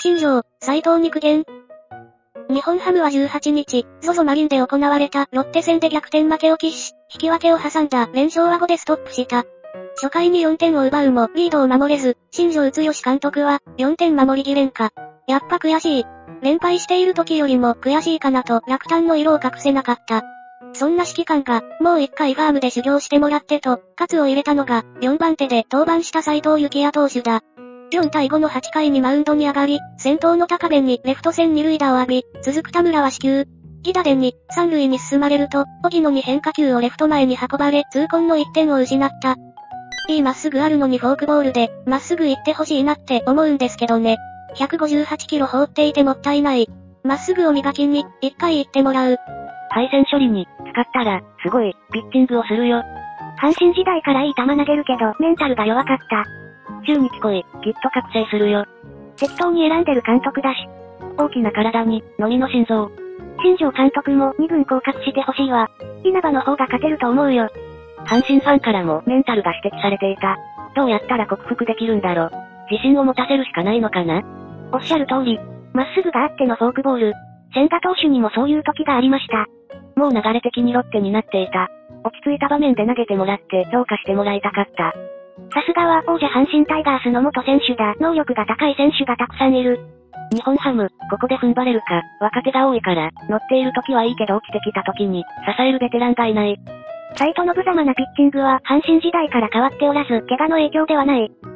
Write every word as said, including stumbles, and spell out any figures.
新庄、斉藤に苦言。日本ハムはじゅうはちにち、ゾゾ マリンで行われたロッテ戦で逆転負けを喫し、引き分けを挟んだ連勝はごでストップした。初回によんてんを奪うもリードを守れず、新庄剛志監督はよんてん守りきれんか。やっぱ悔しい。連敗している時よりも悔しいかなと落胆の色を隠せなかった。そんな指揮官が、もう一回ファームで修行してもらってと、喝を入れたのが、よんばん手で登板した斉藤幸也投手だ。よんたいごのはちかいにマウンドに上がり、先頭の高部にレフト線二塁打を浴び、続く田村は死球。ギダデンに、三塁に進まれると、荻野に変化球をレフト前に運ばれ、痛恨のいってんを失った。いいまっすぐあるのにフォークボールで、まっすぐ行ってほしいなって思うんですけどね。ひゃくごじゅうはちキロ放っていてもったいない。まっすぐを磨きに、一回行ってもらう。 配線処理に、使ったら、すごい、ピッチングをするよ。阪神時代からいい球投げるけど、メンタルが弱かった。中日来い、きっと覚醒するよ。適当に選んでる監督だし。大きな体に、ノリの心臓。新庄監督もにぐん降格してほしいわ。稲葉の方が勝てると思うよ。阪神ファンからもメンタルが指摘されていた。どうやったら克服できるんだろ。自信を持たせるしかないのかな。おっしゃる通り、まっすぐがあってのフォークボール。千賀投手にもそういう時がありました。もう流れ的にロッテになっていた。落ち着いた場面で投げてもらって評価してもらいたかった。さすがは王者阪神タイガースの元選手だ。能力が高い選手がたくさんいる。日本ハム、ここで踏ん張れるか。若手が多いから、乗っている時はいいけど落ちてきた時に、支えるベテランがいない。斉藤の無様なピッチングは阪神時代から変わっておらず、怪我の影響ではない。